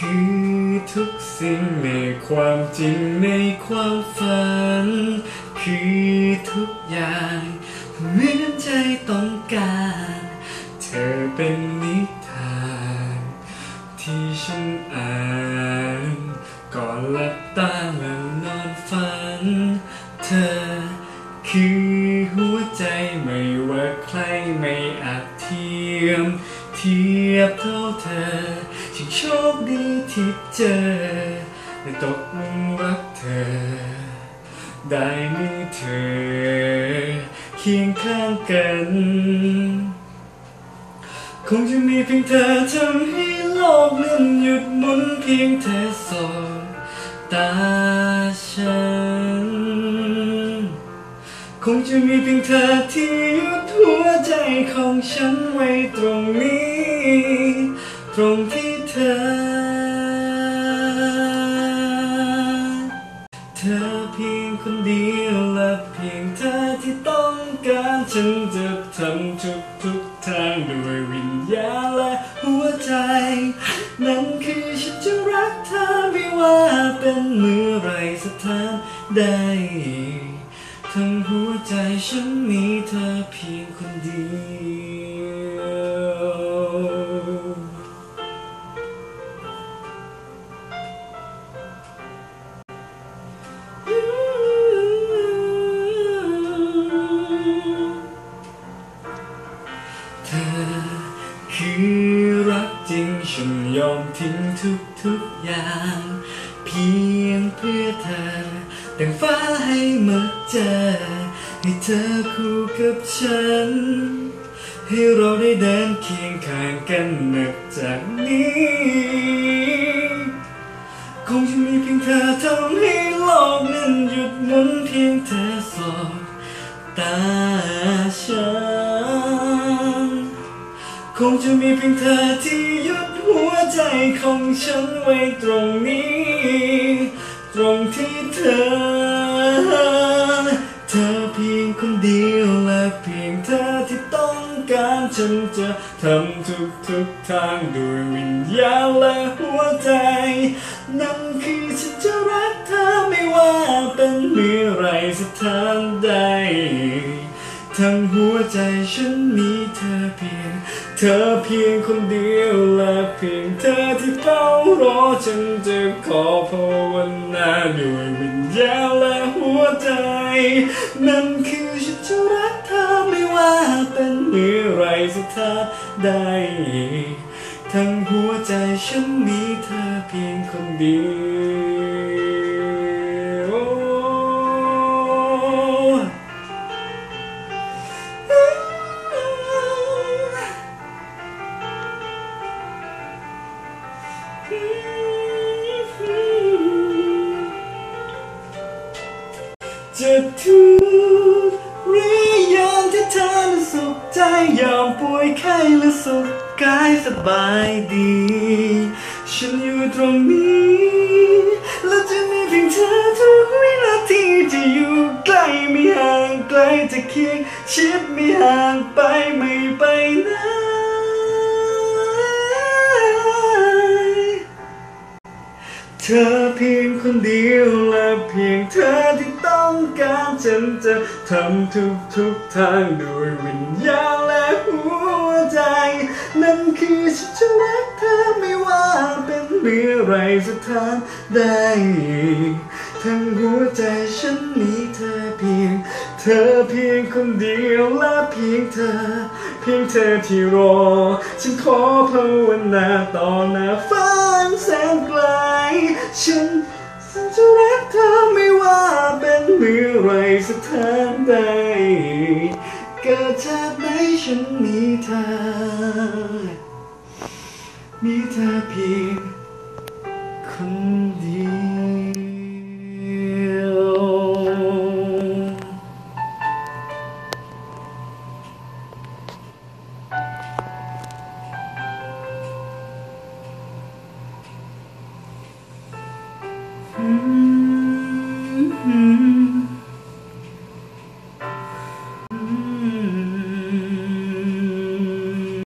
คือทุกสิ่งในความจริงในความฝันคือทุกอย่างเหมือนใจต้องการเธอเป็นนิทานที่ฉันอ่านก่อนหลับตาแล้วนอนฝันเธอคือหัวใจไม่ว่าใครไม่อาจเทียบเท่าเธอฉันโชคดีที่เจอได้ตกหลุมรักเธอได้มีเธอเคียงข้างกันคงจะมีเพียงเธอทำให้โลกนั้นหยุดหมุนเพียงเธอสบตาฉันคงจะมีเพียงเธอที่หยุดหัวใจของฉันไว้ตรงนี้ตรงที่เธอเพียงคนเดียวและเพียงเธอที่ต้องการฉันจะทำทุกทางด้วยวิญญาณและหัวใจนั่นคือฉันจะรักเธอไม่ว่าเป็นเมื่อไรสถานใดทั้งหัวใจฉันมีเธอเพียงคนเดียวเธอคือรักจริงฉันยอมทิ้งทุกอย่างเพียงเพื่อเธอแต่งฟ้าให้มาเจอให้เธอคู่กับฉันให้เราได้เดินเคียงข้างกันนับจากนี้คงจะมีเพียงเธอทำให้โลกนั้นหยุดหมุนเพียงเธอสบตาฉันคงจะมีเพียงเธอที่หยุดหัวใจของฉันไว้ตรงนี้ตรงที่เธอเพียงคนเดียวและเพียงเธอที่ต้องการฉันจะทำทุกทางด้วยวิญญาณและหัวใจนั่นคือฉันจะรักเธอไม่ว่าเป็นเมื่อไรสถานใดทั้งหัวใจฉันมีเธอเพียงคนเดียวและเพียงเธอที่เฝ้ารอฉันจะขอภาวนาด้วยวิญญาณและหัวใจนั่นคือฉันจะรักเธอไม่ว่าเป็นเมื่อไรสถานใดทั้งหัวใจฉันมีเธอเพียงคนเดียวจะทุกข์หรือยามที่เธอสุขใจยอมป่วยไข้และสุขกายสบายดีฉันอยู่ตรงนี้และจะมีเพียงเธอทุกวินาทีจะอยู่ใกล้ไม่ห่างไกลจะเคียงชิดไม่ห่างไปไม่ไปไหนเธอเพียงคนเดียวและเพียงเธอที่ต้องการฉันจะทำทุกทางด้วยวิญญาณและหัวใจนั่นคือฉันจะรักเธอไม่ว่าเป็นเมื่อไรสถานใดทั้งหัวใจฉันมีเธอเพียงคนเดียวและเพียงเธอที่รอฉันขอภาวนาต่อหน้าฟ้าแสนไกลฉันจะรักเธอไม่ว่าเป็นเมื่อไรสถานใดเกิดชาติไหนฉันมีเธอเพียงคนเดียว